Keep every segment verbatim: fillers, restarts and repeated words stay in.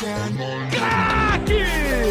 Craque!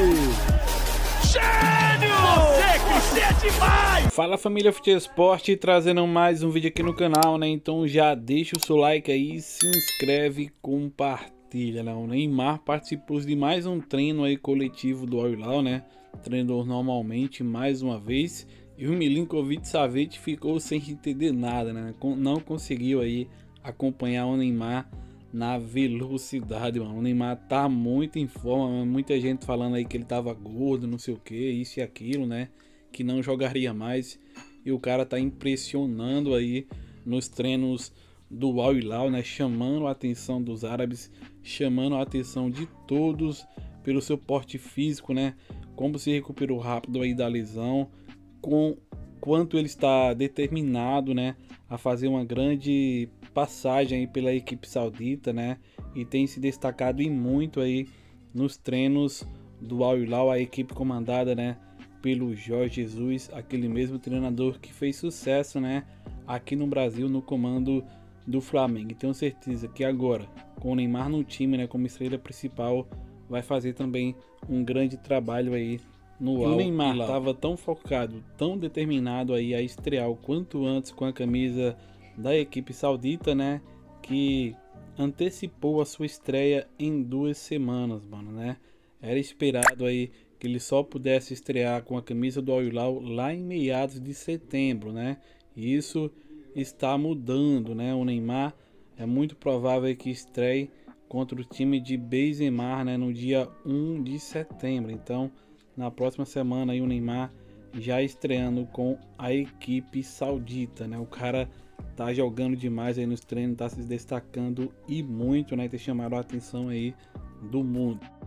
Gênio! Você que você é demais! Fala família Fute Esporte, trazendo mais um vídeo aqui no canal, né? Então já deixa o seu like aí, se inscreve, compartilha, né? O Neymar participou de mais um treino aí coletivo do Al Hilal, né? Treinou normalmente mais uma vez. E o Milinkovic-Savic ficou sem entender nada, né? Não conseguiu aí acompanhar o Neymar na velocidade, mano. O Neymar tá muito em forma, muita gente falando aí que ele tava gordo, não sei o que, isso e aquilo, né? Que não jogaria mais. E o cara tá impressionando aí nos treinos do Al Hilal, né? Chamando a atenção dos árabes, chamando a atenção de todos pelo seu porte físico, né? Como se recuperou rápido aí da lesão, com quanto ele está determinado, né, a fazer uma grande passagem aí pela equipe saudita, né, e tem se destacado e muito aí nos treinos do Al Hilal, a equipe comandada, né, pelo Jorge Jesus, aquele mesmo treinador que fez sucesso, né, aqui no Brasil no comando do Flamengo. E tenho certeza que agora, com o Neymar no time, né, como estrela principal, vai fazer também um grande trabalho aí no Al. O Neymar estava tão focado, tão determinado aí a estrear o quanto antes com a camisa da equipe saudita, né, que antecipou a sua estreia em duas semanas, mano, né? Era esperado aí que ele só pudesse estrear com a camisa do Al Hilal lá em meados de setembro, né? E isso está mudando, né? O Neymar é muito provável que estreie contra o time de Benzema, né, no dia um de setembro. Então, na próxima semana aí o Neymar já estreando com a equipe saudita, né? O cara tá jogando demais aí nos treinos, tá se destacando e muito, né? Ter chamado a atenção aí do mundo.